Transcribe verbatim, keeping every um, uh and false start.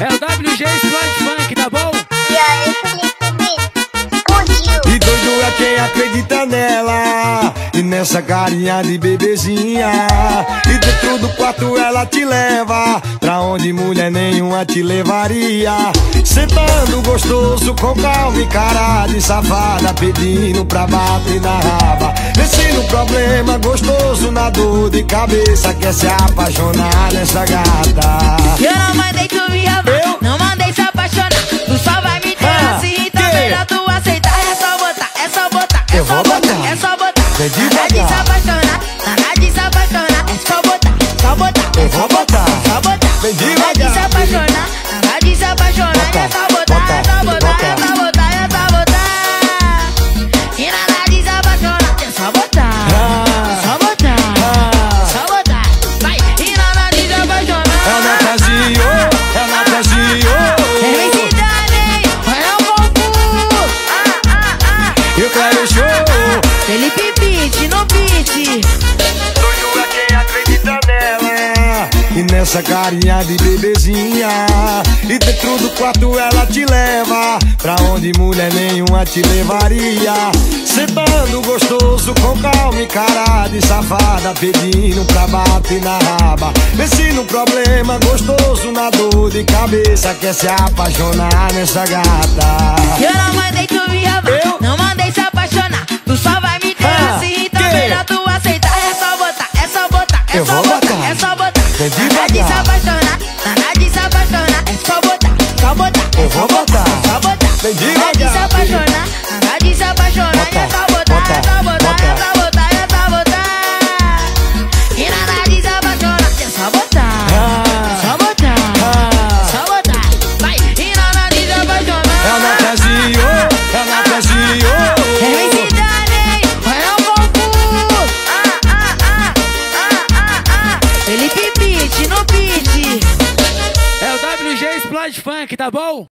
É o W G Explode Funk, tá bom? E aí, Felipe, explodiu. E doido é quem acredita nela, e nessa carinha de bebezinha. E dentro do quarto ela te leva pra onde mulher nenhuma te levaria. Sentando gostoso com calma e cara de safada, pedindo pra bater na raba. Nesse no problema gostoso, na dor de cabeça, quer se apaixonar nessa gata. Eu não mandei tu me amar, não mandei se apaixonar. Tu só vai me ter Ah, assim, então que? melhor tu aceitar. É só botar, é só botar, é Eu só vou botar, botar. é só botar. Vem Nada de se devagar. apaixonar, nada de se apaixonar. É só botar, só botar, Eu é vou só botar, botar. só botar. Vem Nada de se devagar. apaixonar, nada de se apaixonar. É só botar, é só botar, é só botar, é só botar. E nada de se apaixonar, é só botar, só botar, só botar. Vai, e nada de se apaixonar. É o Natanzinho, é o Natanzinho. Eu quero show. Felipe beat, no beat. Doido é quem acredita nela, e nessa carinha de bebezinha. E dentro do quarto ela te leva pra onde mulher nenhuma te levaria. Sentando gostoso com calma e cara de safada, pedindo pra bater na raba. Vence no problema gostoso, na dor de cabeça, quer se apaixonar nessa gata. Eu não mandei tu me amar, Eu? não mandei se apaixonar. Tu só vai me ter Ah, assim, então que? melhor tu aceitar. É só botar, é só botar, é Eu só vou botar, botar. é só botar. Vem Nada de se devagar. apaixonar, nada de se apaixonar. É só botar, só botar, Eu vou botar. só botar. Vem Nada de se devagar. apaixonar, nada de se apaixonar. Bota, É só botar, bota, é só botar, bota. é só botar, é só botar. E nada de se apaixonar, é só botar, só botar, só botar. Vai, e nada de se apaixonar. É o Natanzinho, é o Natanzinho. Vem se darem, olha um pouco. Ah, ah, ah, ah, ah, ah. Felipe beat, no beat. É o W G Explode Funk, tá bom?